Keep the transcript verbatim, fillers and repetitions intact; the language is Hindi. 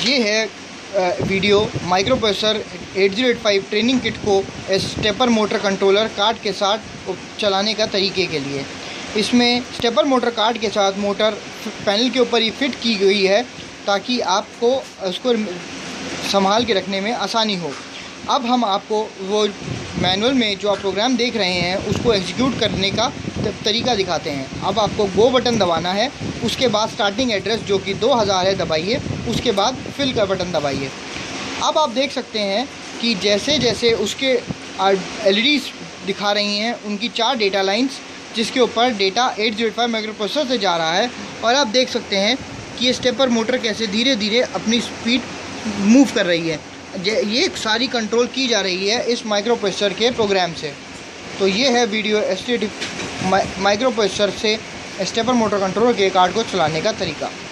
ये है video micro processor eight zero eight five training kit को स्टेपर मोटर कंट्रोलर कार्ड के साथ चलाने का तरीके के लिए। इसमें स्टेपर मोटर कार्ड के साथ मोटर पैनल के ऊपर ही फिट की गई है ताकि आपको उसको संभाल के रखने में आसानी हो। अब हम आपको वो मैनुअल में जो आप प्रोग्राम देख रहे हैं उसको एग्जीक्यूट करने का तरीका दिखाते हैं। अब आपको गो बटन दबाना है, उसके बाद स्टार्टिंग एड्रेस जो कि दो हज़ार है दबाइए, उसके बाद फिल का बटन दबाइए। अब आप देख सकते हैं कि जैसे जैसे उसके एलईडीज दिखा रही हैं उनकी चार डेटा लाइंस, जिसके ऊपर data eight zero eight five micro processor से जा रहा है। और आप देख सकते हैं कि ये स्टेपर मोटर कैसे धीरे धीरे अपनी स्पीड मूव कर रही है। ये सारी कंट्रोल की जा रही है इस माइक्रो प्रोसेसर के प्रोग्राम से। तो ये है video S T D micro processor से स्टेपर मोटर कंट्रोलर के कार्ड को चलाने का तरीका।